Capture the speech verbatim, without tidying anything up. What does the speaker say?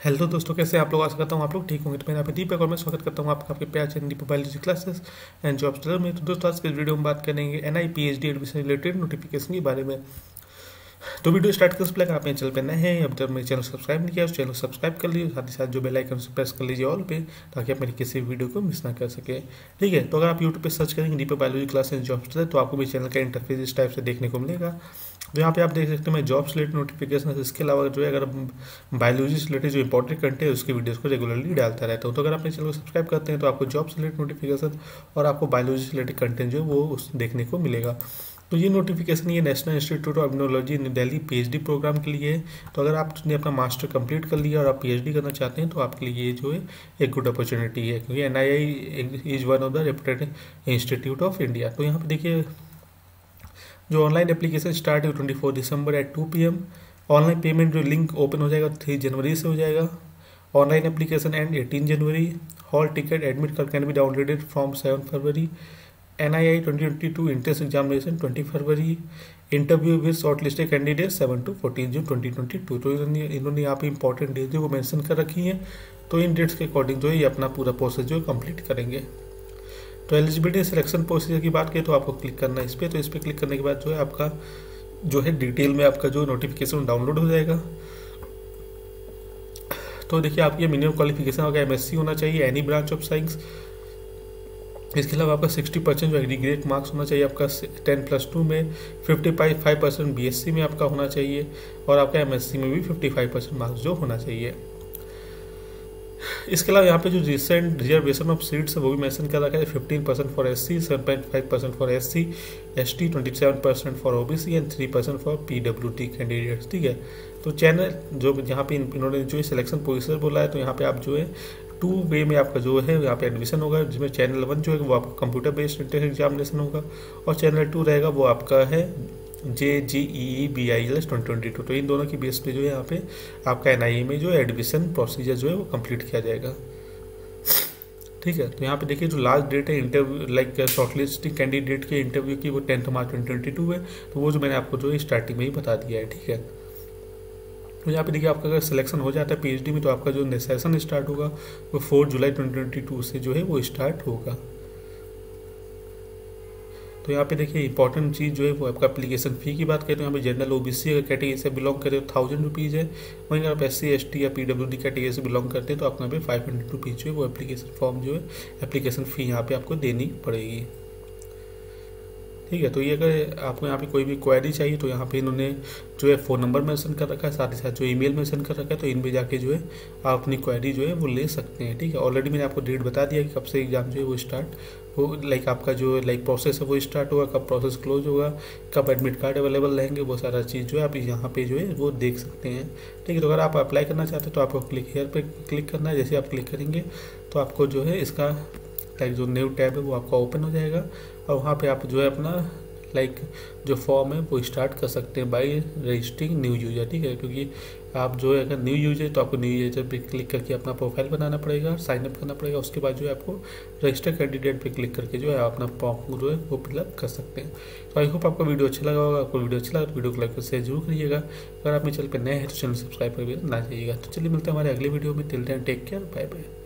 Hello दोस्तों, कैसे आप लोग? आशा करता हूँ आप लोग ठीक होंगे। तो मैं यहाँ पे दीपक और मैं स्वागत करता हूँ आपका आपके प्यार channel Deepak biology classes and job स्टडर में। तो दोस्तों, आज के वीडियो में बात करेंगे N I P H D admission related notification के बारे में। तो वीडियो स्टार्ट करने से पहले आप मेरे चैनल पर नए हैं, अब तक मेरे चैनल सब्सक्राइब नहीं किया उस चैनल को सब्सक्राइब कर लीजिए, साथ ही साथ जो बेल आइकन से प्रेस कर लीजिए ऑल पे, ताकि आप मेरी किसी वीडियो को मिस ना कर सके। ठीक है, तो अगर आप यूट्यूब पे सर्च करेंगे Deepak biology class and job स्टडर, तो आपको मेरे चैनल का इंटरफेस इस टाइप से देखने को मिलेगा। तो यहाँ पे आप देख सकते हैं मैं जॉब रिलेटेड नोटिफिकेशन है। इसके अलावा जो है अगर बायोलॉजी से रिलेटेड जो इंपॉर्टेंट कंटेंट है उसकी वीडियोस को रेगुलरली डालता रहता हूँ। तो अगर आप मेरे चैनल को सब्सक्राइब करते हैं तो आपको जॉब से रिलेटेड नोटिफिकेशन और आपको बायोलॉजी से रिलेटेड कंटेंट जो है वो उस देखने को मिलेगा। तो ये नोटिफिकेशन ये national institute of immunology new Delhi PhD program के लिए है। तो अगर आपने अपना मास्टर कंप्लीट कर लिया और आप पीएचडी करना चाहते हैं तो आपके लिए ये जो है एक गुड अपॉर्चुनिटी है, क्योंकि NII is one of the reputed institute of India. तो यहाँ पे देखिए जो ऑनलाइन एप्लीकेशन स्टार्ट है twenty four December at two P M. Online payment जो लिंक ओपन हो जाएगा थ्री जनवरी से हो जाएगा। Online application end eighteen January. Hall ticket admit card can be downloaded from seven February. N I I twenty twenty two entrance examination twenty February. Interview with short listed candidate seven to fourteen June twenty twenty two. तो इन्होंने इन्होंने यहाँ पे important date जो mention कर रखी हैं, तो इन डेट्स के अकॉर्डिंग जो है ये अपना पूरा प्रोसेस जो है कंप्लीट करेंगे। तो एलिजिबिलिटी सिलेक्शन प्रोसीजर की बात करें तो आपको क्लिक करना है इस पर। तो इस पर क्लिक करने के बाद जो है आपका जो है डिटेल में आपका जो नोटिफिकेशन डाउनलोड हो जाएगा। तो देखिए आपकी मिनिमम क्वालिफिकेशन होगा एमएससी होना चाहिए एनी ब्रांच ऑफ साइंस। इसके अलावा आपका सिक्सटी परसेंट जो एग्रीगेट मार्क्स होना चाहिए आपका टेन प्लस टू में। Fifty five five percent B S C में आपका होना चाहिए और आपका एम एस सी में भी फिफ्टी फाइव परसेंट मार्क्स जो होना चाहिए। इसके अलावा यहाँ पे जो रिसेंट रिजर्वेशन ऑफ सीट्स है वो भी मेंशन कर रखा है। Fifteen percent for S C, seven point five percent for S C S T, twenty seven percent for O B C and three percent for P W D candidates. ठीक है, तो channel जो यहाँ पे इन्होंने जो सिलेक्शन प्रोसीजर बोला है, तो यहाँ पे आप जो है टू वे में आपका जो है यहाँ पे एडमिशन होगा, जिसमें चैनल वन जो है वो आपका कंप्यूटर बेस्ड इंट्रेंस एग्जामिनेशन होगा और चैनल टू रहेगा वो आपका है J G E B I L S twenty twenty two. तो इन दोनों की बेस पे जो है यहाँ पे आपका एन आई ए में जो एडमिशन प्रोसीजर जो है वो कंप्लीट किया जाएगा। ठीक है, तो यहाँ पे देखिए जो लास्ट डेट है इंटरव्यू लाइक शॉर्टलिस्टिंग कैंडिडेट के इंटरव्यू की वो tenth March twenty twenty two है। तो वो जो मैंने आपको जो है स्टार्टिंग में ही बता दिया है। ठीक है, तो यहाँ पे देखिए आपका अगर सिलेक्शन हो जाता है पीएचडी में तो आपका जो सेशन स्टार्ट होगा वो four July twenty twenty two से जो है वो स्टार्ट होगा। तो यहाँ पे देखिए इंपॉर्टेंट चीज़ जो है वो आपका एप्लीकेशन फ़ी की बात करें तो यहाँ पे जनरल ओबीसी अगर कैटेगरी से बिलोंग करे तो थाउजेंड रुपीज़ है। वहीं अगर आप एस सी एस टी या पी डब्ल्यू डी कैटेगरी से बिलोंग करते हैं तो आपको यहाँ पे फाइव हंड्रेड रुपीज़ जो है वो एप्लीकेशन फॉर्म जो है एप्लीकेशन फ़ी यहाँ पे आपको देनी पड़ेगी। ठीक है, तो ये अगर आपको यहाँ पे कोई भी क्वेरी चाहिए तो यहाँ पे इन्होंने जो है फ़ोन नंबर मेंशन कर रखा है, साथ ही साथ जो ईमेल मेंशन कर रखा है, तो इन पे जाके जो है आप अपनी क्वेरी जो है वो ले सकते हैं। ठीक है, ऑलरेडी मैंने आपको डेट बता दिया कि कब से एग्जाम जो है वो स्टार्ट हो, लाइक आपका जो लाइक प्रोसेस है वो स्टार्ट होगा, कब प्रोसेस क्लोज होगा, कब एडमिट कार्ड अवेलेबल रहेंगे, वो सारा चीज़ जो है आप यहाँ पे जो है वो देख सकते हैं। ठीक है, तो अगर आप अप्लाई करना चाहते हैं तो आपको क्लिक हेयर पे क्लिक करना है। जैसे आप क्लिक करेंगे तो आपको जो है इसका लाइक जो न्यू टैब है वो आपका ओपन हो जाएगा और वहाँ पे आप जो है अपना लाइक जो फॉर्म है वो स्टार्ट कर सकते हैं बाय रजिस्टरिंग न्यू यूजर। ठीक है, क्योंकि आप जो है अगर न्यू यूजर तो आपको न्यू यूजर पे क्लिक करके अपना प्रोफाइल बनाना पड़ेगा, साइन अप करना पड़ेगा। उसके बाद जो है आपको रजिस्टर कैंडिडेट पे क्लिक करके जो है अपना फॉर्म जो है वो फिलअप कर सकते हैं। तो आई होप आपको वीडियो अच्छा लगा होगा। आपको वीडियो अच्छा लगा तो वीडियो को लाइक और शेयर जरूर करिएगा। अगर आप मेरे चैनल पर नए हैं तो चैनल सब्सक्राइब करके ना जाइएगा। तो चलिए मिलते हैं हमारे अगले वीडियो में। Till then take care, bye bye.